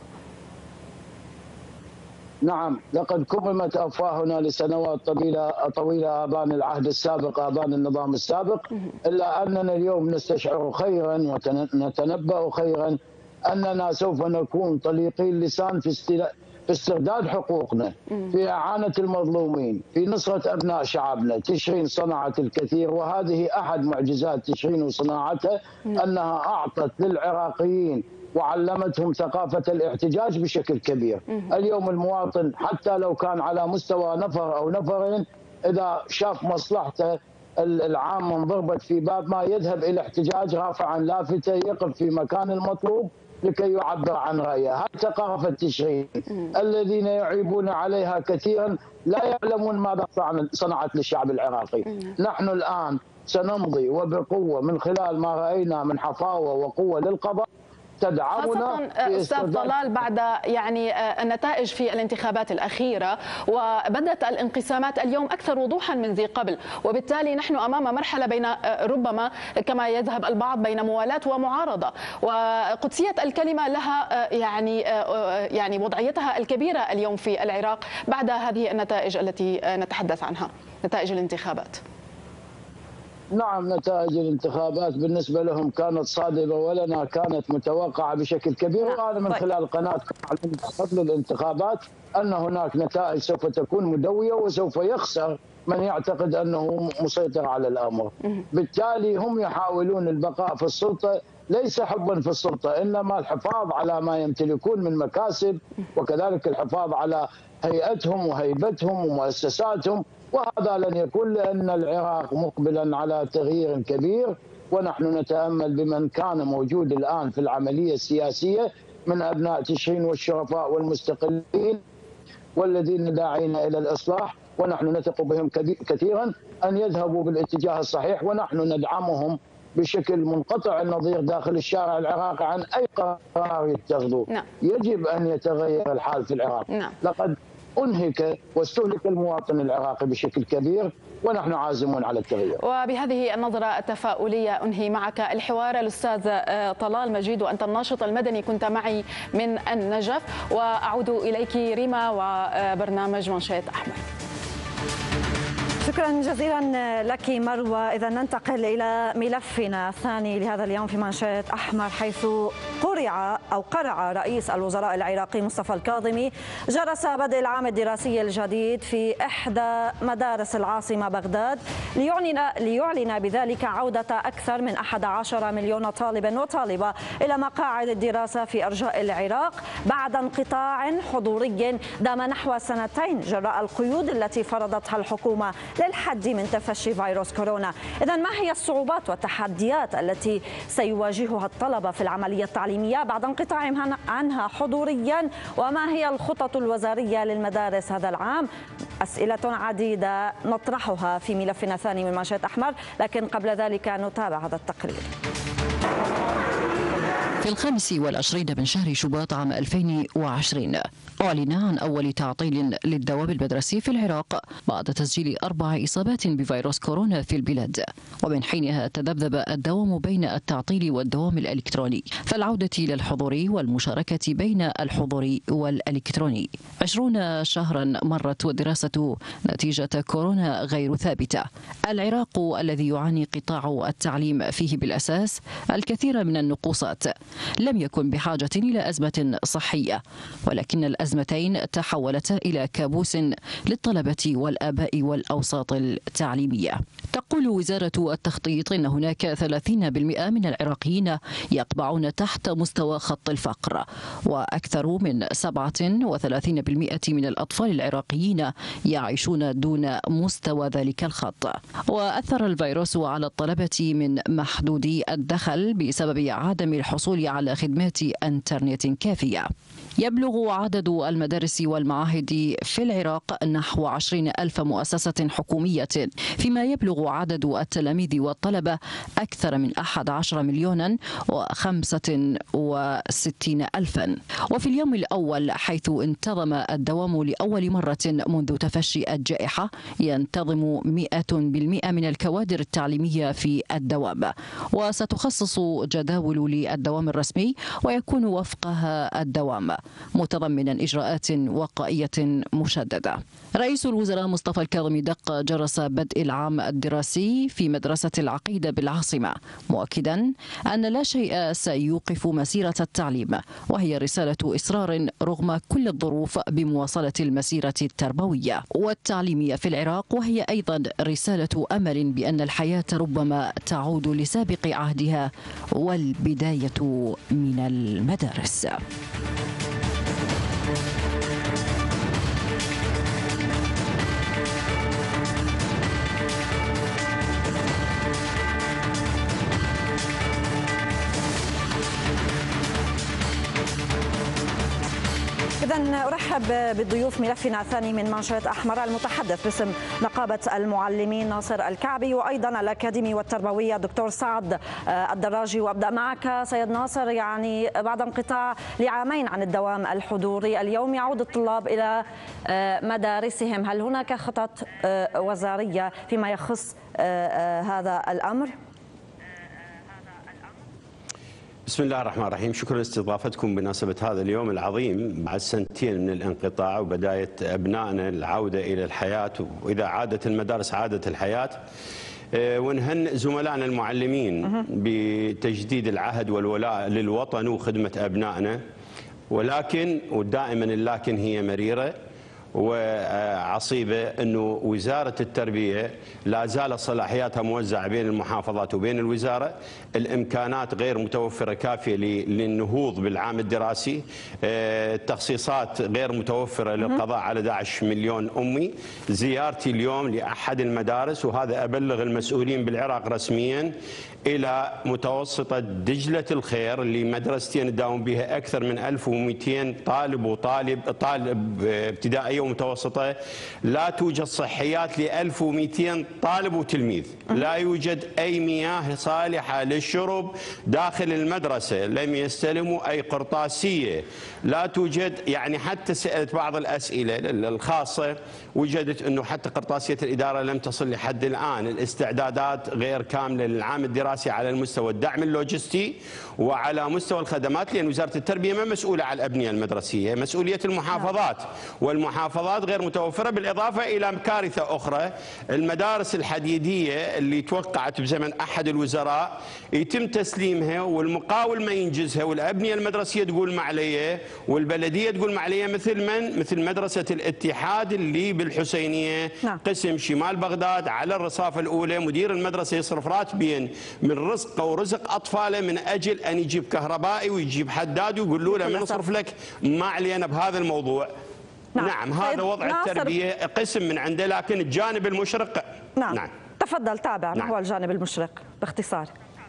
نعم، لقد كممت أفواهنا لسنوات طويلة طويلة آبان العهد السابق، آبان النظام السابق، إلا أننا اليوم نستشعر خيرا ونتنبأ خيرا أننا سوف نكون طليقي اللسان في استيلاء في استرداد حقوقنا، في إعانة المظلومين، في نصرة أبناء شعبنا. تشرين صنعت الكثير، وهذه أحد معجزات تشرين وصناعتها أنها أعطت للعراقيين وعلمتهم ثقافة الاحتجاج بشكل كبير. اليوم المواطن حتى لو كان على مستوى نفر أو نفرين، إذا شاف مصلحته العامة انضربت في باب ما، يذهب إلى احتجاج رافعا لافتة، يقف في مكان المطلوب لكي يعبر عن رأيه. هذه ثقافة تشرين الذين يعيبون عليها كثيرا لا يعلمون ماذا صنعت للشعب العراقي. نحن الآن سنمضي وبقوة من خلال ما رأينا من حفاوة وقوة للقضاء تدعمنا خاصة أستاذ طلال بعد يعني النتائج في الانتخابات الأخيرة، وبدت الانقسامات اليوم أكثر وضوحا من ذي قبل، وبالتالي نحن أمام مرحلة بين ربما كما يذهب البعض بين موالاة ومعارضة، وقدسية الكلمة لها يعني يعني وضعيتها الكبيرة اليوم في العراق بعد هذه النتائج التي نتحدث عنها، نتائج الانتخابات. نعم، نتائج الانتخابات بالنسبة لهم كانت صادمة ولنا كانت متوقعة بشكل كبير، وأنا من خلال قناة قبل الانتخابات أن هناك نتائج سوف تكون مدوية وسوف يخسر من يعتقد أنه مسيطر على الأمر. بالتالي هم يحاولون البقاء في السلطة ليس حبا في السلطة، إنما الحفاظ على ما يمتلكون من مكاسب، وكذلك الحفاظ على هيئتهم وهيبتهم ومؤسساتهم، وهذا لن يكون لأن العراق مقبلا على تغيير كبير، ونحن نتأمل بمن كان موجود الآن في العملية السياسية من أبناء تشرين والشرفاء والمستقلين والذين داعين إلى الإصلاح، ونحن نثق بهم كثيرا أن يذهبوا بالاتجاه الصحيح، ونحن ندعمهم بشكل منقطع النظير داخل الشارع العراقي عن أي قرار يتخذوه. نعم. يجب أن يتغير الحال في العراق. نعم. لقد أنهك واستهلك المواطن العراقي بشكل كبير، ونحن عازمون على التغيير. وبهذه النظرة التفاؤلية أنهي معك الحوار. الأستاذ طلال مجيد، وأنت الناشط المدني، كنت معي من النجف، وأعود إليك ريما وبرنامج منشية أحمر. شكرا جزيلا لك مروى. إذا ننتقل إلى ملفنا الثاني لهذا اليوم في منشية أحمر، حيث قرع أو قرع رئيس الوزراء العراقي مصطفى الكاظمي جرس بدء العام الدراسي الجديد في إحدى مدارس العاصمة بغداد، ليعلن ليعلن بذلك عودة أكثر من أحد عشر مليون طالب وطالبة إلى مقاعد الدراسة في أرجاء العراق بعد انقطاع حضوري دام نحو سنتين جراء القيود التي فرضتها الحكومة للحد من تفشي فيروس كورونا. إذا ما هي الصعوبات والتحديات التي سيواجهها الطلبة في العملية التعليمية بعد انقطاعهم عنها حضوريا، وما هي الخطط الوزارية للمدارس هذا العام؟ أسئلة عديدة نطرحها في ملفنا الثاني من منشط أحمر، لكن قبل ذلك نتابع هذا التقرير. في الخامس والعشرين من شهر شباط عام ألفين وعشرين أعلن عن أول تعطيل للدوام المدرسي في العراق بعد تسجيل أربع إصابات بفيروس كورونا في البلاد، ومن حينها تذبذب الدوام بين التعطيل والدوام الإلكتروني، فالعودة للحضور والمشاركة بين الحضور والإلكتروني. عشرون شهرا مرت والدراسة نتيجة كورونا غير ثابتة. العراق الذي يعاني قطاع التعليم فيه بالأساس الكثير من النقوصات لم يكن بحاجة إلى أزمة صحية، ولكن الأزمتين تحولتا إلى كابوس للطلبة والآباء والأوساط التعليمية. تقول وزارة التخطيط إن هناك ثلاثين بالمئة من العراقيين يقبعون تحت مستوى خط الفقر، وأكثر من سبعة وثلاثين بالمئة من الأطفال العراقيين يعيشون دون مستوى ذلك الخط. وأثر الفيروس على الطلبة من محدودي الدخل بسبب عدم الحصول على خدمات انترنت كافية. يبلغ عدد المدارس والمعاهد في العراق نحو عشرين ألف مؤسسة حكومية، فيما يبلغ عدد التلاميذ والطلبة أكثر من أحد عشر مليونا وخمسة وستين ألفا. وفي اليوم الأول حيث انتظم الدوام لأول مرة منذ تفشي الجائحة، ينتظم مئة بالمئة من الكوادر التعليمية في الدوام، وستخصص جداول للدوام الرسمي ويكون وفقها الدوام متضمنا إجراءات وقائية مشددة. رئيس الوزراء مصطفى الكاظمي دق جرس بدء العام الدراسي في مدرسة العقيدة بالعاصمة، مؤكدا أن لا شيء سيوقف مسيرة التعليم، وهي رسالة إصرار رغم كل الظروف بمواصلة المسيرة التربوية والتعليمية في العراق، وهي أيضا رسالة أمل بأن الحياة ربما تعود لسابق عهدها والبداية من المدارس. إذن أرحب بالضيوف ملفنا الثاني من منشط أحمر، المتحدث باسم نقابة المعلمين ناصر الكعبي، وأيضا الأكاديمي والتربوية دكتور سعد الدراجي. وأبدأ معك سيد ناصر، يعني بعد انقطاع لعامين عن الدوام الحضوري، اليوم يعود الطلاب إلى مدارسهم، هل هناك خطط وزارية فيما يخص هذا الأمر؟ بسم الله الرحمن الرحيم، شكرا لاستضافتكم بمناسبة هذا اليوم العظيم بعد سنتين من الانقطاع وبداية أبنائنا العودة إلى الحياة، وإذا عادت المدارس عادت الحياة. ونهنئ زملائنا المعلمين بتجديد العهد والولاء للوطن وخدمة أبنائنا، ولكن ودائما اللكن هي مريرة وعصيبة أنه وزارة التربية لا زالت صلاحياتها موزعة بين المحافظات وبين الوزارة، الإمكانات غير متوفرة كافية للنهوض بالعام الدراسي، التخصيصات غير متوفرة للقضاء على أحد عشر مليون أمي. زيارتي اليوم لأحد المدارس، وهذا أبلغ المسؤولين بالعراق رسميا، إلى متوسطة دجلة الخير اللي مدرستين نداوم بها أكثر من ألف ومئتين طالب وطالب طالب ابتدائية ومتوسطة، لا توجد صحيات ل ألف ومئتين طالب وتلميذ، لا يوجد أي مياه صالحة للشرب داخل المدرسة، لم يستلموا أي قرطاسية، لا توجد، يعني حتى سألت بعض الأسئلة الخاصة وجدت أنه حتى قرطاسية الإدارة لم تصل لحد الآن، الاستعدادات غير كاملة للعام الدراسي على المستوى الدعم اللوجستي وعلى مستوى الخدمات، لأن وزارة التربية ما مسؤولة على الأبنية المدرسية، مسؤولية المحافظات، والمحافظات غير متوفرة، بالإضافة إلى كارثة أخرى، المدارس الحديدية اللي توقعت بزمن أحد الوزراء يتم تسليمها والمقاول ما ينجزها، والأبنية المدرسية تقول معلية والبلدية تقول معلية، مثل من؟ مثل مدرسة الاتحاد اللي بالحسينية قسم شمال بغداد على الرصافة الأولى، مدير المدرسة يصرف راتبين من رزقه ورزق أطفاله من أجل أن يجيب كهربائي ويجيب حداد ويقول له من نصرف لك، ما علينا بهذا الموضوع. نعم, نعم هذا وضع التربية قسم من عنده، لكن الجانب المشرق نعم, نعم. تفضل تابع. نعم. ما هو الجانب المشرق باختصار؟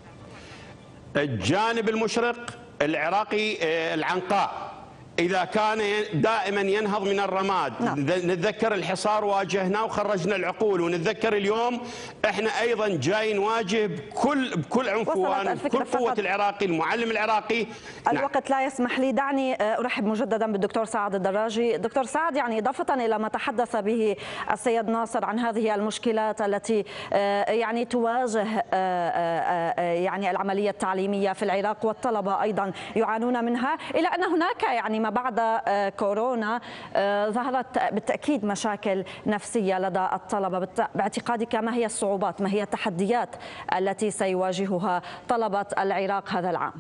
الجانب المشرق العراقي العنقاء إذا كان دائما ينهض من الرماد. نعم. نتذكر الحصار واجهناه وخرجنا العقول، ونتذكر اليوم احنا ايضا جاي نواجه بكل بكل عنفوان بكل قوه العراقي المعلم العراقي. الوقت نعم. لا يسمح لي، دعني ارحب مجددا بالدكتور سعد الدراجي. دكتور سعد، يعني اضافه الى ما تحدث به السيد ناصر عن هذه المشكلات التي يعني تواجه يعني العمليه التعليميه في العراق والطلبه ايضا يعانون منها، الى ان هناك يعني ما بعد كورونا ظهرت بالتأكيد مشاكل نفسية لدى الطلبة. باعتقادك ما هي الصعوبات، ما هي التحديات التي سيواجهها طلبة العراق هذا العام؟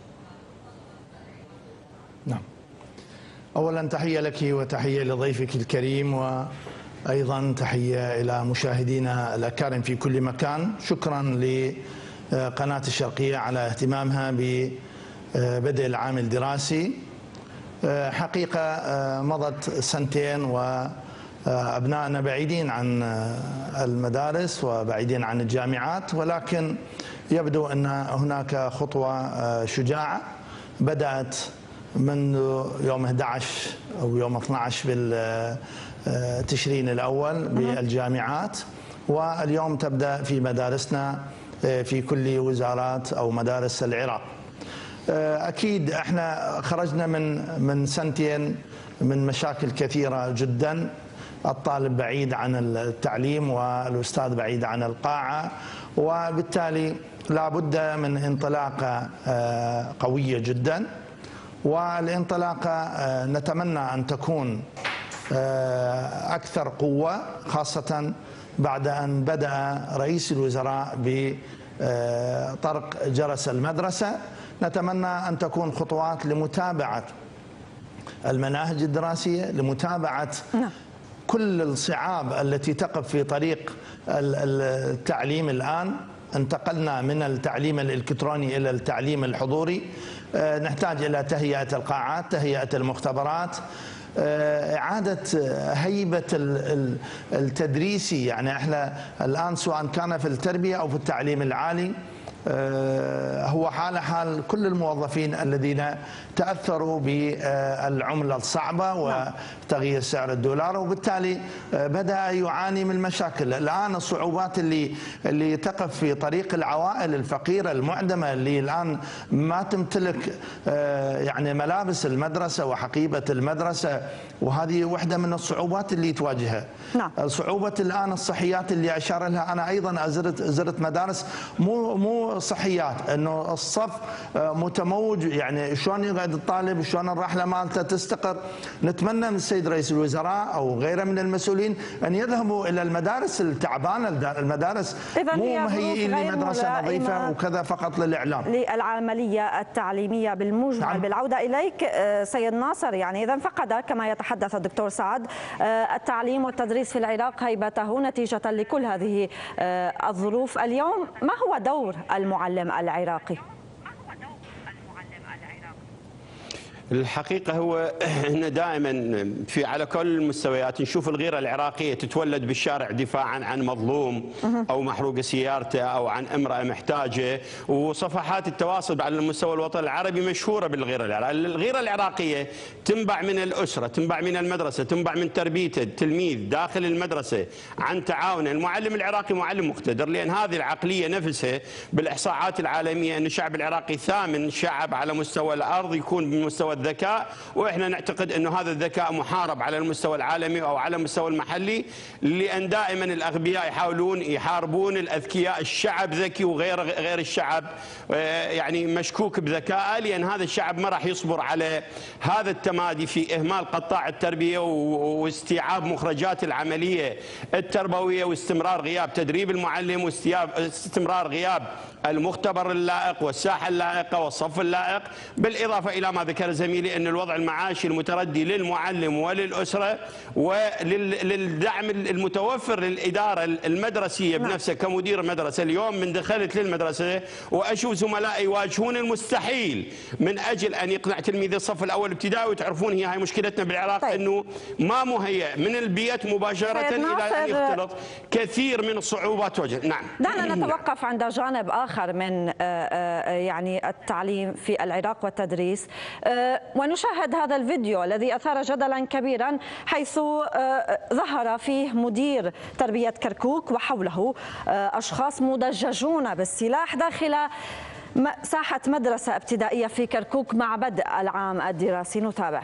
نعم، أولا تحية لك وتحية لضيفك الكريم، وأيضا تحية إلى مشاهدينا الأكارم في كل مكان. شكرا لقناة الشرقية على اهتمامها ببدء العام الدراسي. حقيقة مضت سنتين وأبنائنا بعيدين عن المدارس وبعيدين عن الجامعات، ولكن يبدو أن هناك خطوة شجاعة بدأت منذ يوم أحد عشر أو يوم اثني عشر بالتشرين الأول بالجامعات، واليوم تبدأ في مدارسنا في كل وزارات أو مدارس العراق. أكيد احنا خرجنا من من سنتين من مشاكل كثيرة جدا، الطالب بعيد عن التعليم والأستاذ بعيد عن القاعة، وبالتالي لا بد من انطلاقة قوية جدا، والانطلاقة نتمنى أن تكون أكثر قوة، خاصة بعد أن بدأ رئيس الوزراء بطرق جرس المدرسة. نتمنى أن تكون خطوات لمتابعة المناهج الدراسية، لمتابعة كل الصعاب التي تقف في طريق التعليم. الآن انتقلنا من التعليم الإلكتروني إلى التعليم الحضوري، نحتاج إلى تهيئة القاعات، تهيئة المختبرات، إعادة هيبة التدريسي. يعني احنا الآن سواء كان في التربية أو في التعليم العالي هو حال حال كل الموظفين الذين تأثروا بالعملة الصعبة وتغيير سعر الدولار، وبالتالي بدأ يعاني من مشاكل. الآن الصعوبات اللي اللي تقف في طريق العوائل الفقيرة المعدمة اللي الآن ما تمتلك يعني ملابس المدرسة وحقيبة المدرسة، وهذه واحدة من الصعوبات اللي تواجهها. نعم. صعوبة الآن الصحيات اللي أشار لها. أنا أيضا زرت زرت مدارس مو مو صحيات، انه الصف متموج، يعني شلون يقعد الطالب، شلون الرحله مالته تستقر. نتمنى من السيد رئيس الوزراء او غيره من المسؤولين ان يذهبوا الى المدارس التعبانه، المدارس مو مهيئين لمدرسه نظيفه وكذا فقط للاعلام. للعمليه التعليميه بالمجمل. نعم. بالعوده اليك سيد ناصر، يعني اذا فقد كما يتحدث الدكتور سعد التعليم والتدريس في العراق هيبته نتيجه لكل هذه الظروف، اليوم ما هو دور المعلم العراقي؟ الحقيقة هو احنا دائما في على كل المستويات نشوف الغيرة العراقية تتولد بالشارع دفاعا عن مظلوم أو محروق سيارته أو عن امرأة محتاجة، وصفحات التواصل على المستوى الوطني العربي مشهورة بالغيرة العراقية. الغيرة العراقية تنبع من الأسرة، تنبع من المدرسة، تنبع من تربية التلميذ داخل المدرسة، عن تعاون. المعلم العراقي معلم مقتدر، لأن هذه العقلية نفسها بالإحصاءات العالمية أن الشعب العراقي ثامن شعب على مستوى الأرض يكون بمستوى الذكاء، واحنا نعتقد انه هذا الذكاء محارب على المستوى العالمي او على المستوى المحلي، لان دائما الاغبياء يحاولون يحاربون الاذكياء. الشعب ذكي وغير غير الشعب يعني مشكوك بذكائه، لان هذا الشعب ما راح يصبر على هذا التمادي في اهمال قطاع التربيه واستيعاب مخرجات العمليه التربويه، واستمرار غياب تدريب المعلم، واستمرار غياب المختبر اللائق والساحه اللائقه والصف اللائق، بالاضافه الى ما ذكر زميلي زميلي أن الوضع المعاشي المتردي للمعلم وللأسرة وللدعم المتوفر للإدارة المدرسية بنفسها كمدير مدرسة. اليوم من دخلت للمدرسة وأشوف زملائي يواجهون المستحيل من أجل أن يقنع تلميذ الصف الأول ابتدائي. وتعرفون هي هاي مشكلتنا بالعراق، طيب. أنه ما مهيأ من البيت مباشرة إلى أن يختلط، كثير من الصعوبات تواجه. نعم، دعنا نتوقف عند جانب آخر من يعني التعليم في العراق والتدريس، ونشاهد هذا الفيديو الذي أثار جدلا كبيرا، حيث ظهر فيه مدير تربية كركوك وحوله أشخاص مدججون بالسلاح داخل ساحة مدرسة ابتدائية في كركوك مع بدء العام الدراسي. نتابع.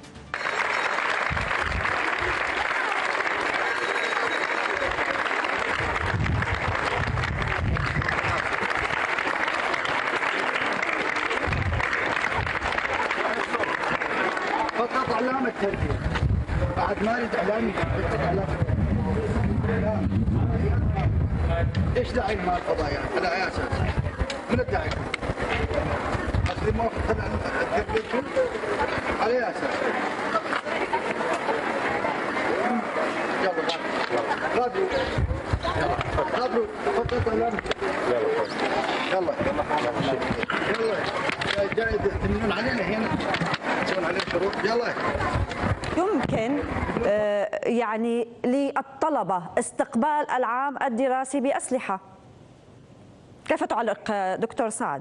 فقط علامة تربية، بعد ما اريد اعلامي ايش داعي مال القضايا؟ على اي اساس؟ من الداعي؟ اصلي موقف تربيتكم على اي اساس؟ يلا راديو راديو فقط علامة. يلا يلا جاي تمنون علينا هنا تسوون علينا شروط. يلا. يمكن يعني للطلبة استقبال العام الدراسي بأسلحة، كيف تعلق دكتور سعد؟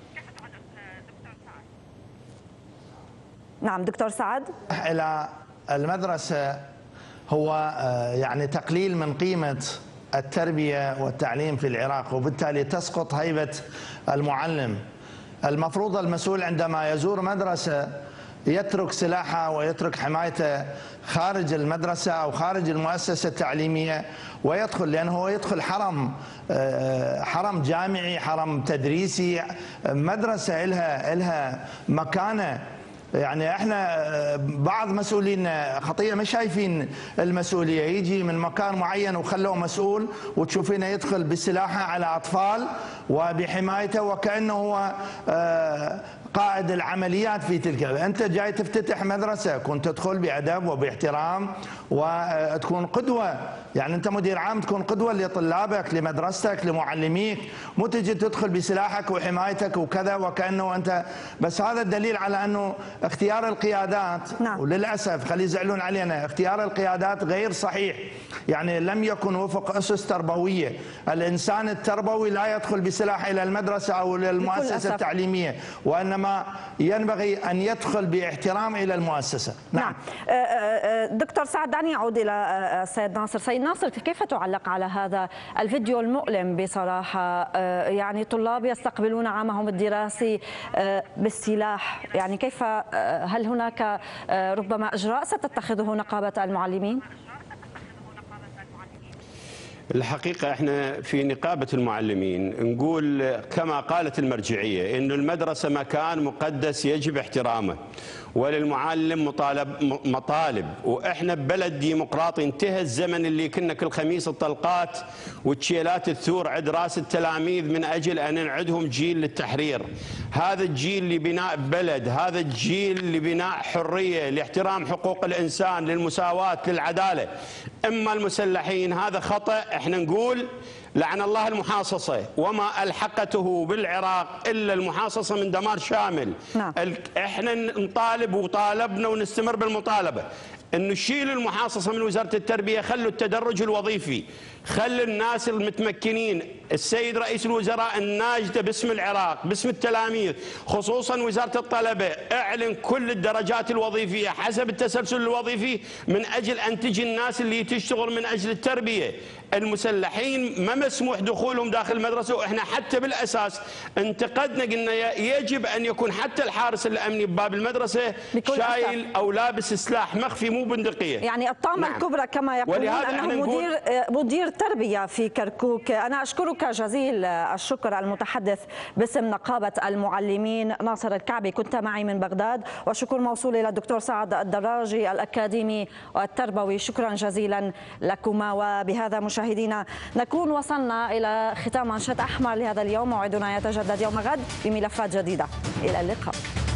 نعم دكتور سعد. إلى المدرسة هو يعني تقليل من قيمة التربية والتعليم في العراق، وبالتالي تسقط هيبة المعلم. المفروض المسؤول عندما يزور مدرسة يترك سلاحه ويترك حمايته خارج المدرسة أو خارج المؤسسة التعليمية ويدخل، لأنه هو يدخل حرم حرم جامعي، حرم تدريسي، مدرسة إلها إلها مكانة. يعني احنا بعض مسؤولين خطية مش شايفين المسؤولية، يجي من مكان معين وخلوه مسؤول وتشوفينه يدخل بسلاحه على أطفال وبحمايته وكأنه هو قائد العمليات في تلك. أنت جاي تفتتح مدرسة، كنت تدخل بأدب وباحترام وتكون قدوة، يعني أنت مدير عام تكون قدوة لطلابك لمدرستك لمعلميك، مو تجي تدخل بسلاحك وحمايتك وكذا وكأنه أنت بس. هذا الدليل على أنه اختيار القيادات، نعم. وللأسف خلي يزعلون علينا، اختيار القيادات غير صحيح، يعني لم يكن وفق أسس تربوية. الإنسان التربوي لا يدخل بسلاح إلى المدرسة أو إلى المؤسسة التعليمية، وإنما ينبغي أن يدخل باحترام إلى المؤسسة. نعم, نعم. دكتور سعد، دعني أعود إلى السيد ناصر. سيد ناصر، كيف تعلق على هذا الفيديو المؤلم بصراحة؟ يعني طلاب يستقبلون عامهم الدراسي بالسلاح، يعني كيف، هل هناك ربما إجراء ستتخذه نقابة المعلمين؟ الحقيقة احنا في نقابة المعلمين نقول كما قالت المرجعية إنه المدرسة مكان مقدس يجب احترامه، وللمعلم مطالب مطالب، واحنا ببلد ديمقراطي انتهى الزمن اللي كنا كل خميس الطلقات وتشيلات الثور عند راس التلاميذ من اجل ان نعدهم جيل للتحرير. هذا الجيل لبناء بلد، هذا الجيل لبناء حرية، لاحترام حقوق الانسان، للمساواة، للعدالة. اما المسلحين هذا خطأ. احنا نقول لعن الله المحاصصة، وما ألحقته بالعراق إلا المحاصصة من دمار شامل. نعم. احنا نطالب وطالبنا ونستمر بالمطالبة انه شيلوا المحاصصة من وزارة التربية، خلوا التدرج الوظيفي، خلوا الناس المتمكنين. السيد رئيس الوزراء الناجدة باسم العراق باسم التلاميذ خصوصا وزارة الطلبة اعلن كل الدرجات الوظيفية حسب التسلسل الوظيفي من اجل ان تجي الناس اللي تشتغل من اجل التربية. المسلحين ما مسموح دخولهم داخل المدرسة، واحنا حتى بالاساس انتقدنا قلنا يجب ان يكون حتى الحارس الامني بباب المدرسة شايل أسف. او لابس سلاح مخفي مو بندقية، يعني الطامة. نعم. الكبرى كما يقولون انه مدير مدير تربية في كركوك. انا اشكرك جزيل الشكر المتحدث باسم نقابة المعلمين ناصر الكعبي، كنت معي من بغداد، وشكر موصول الى الدكتور سعد الدراجي الاكاديمي والتربوي، شكرا جزيلا لكما. وبهذا مشاهدينا نكون وصلنا إلى ختام منشط أحمر لهذا اليوم. موعدنا يتجدد يوم غد بملفات جديدة. إلى اللقاء.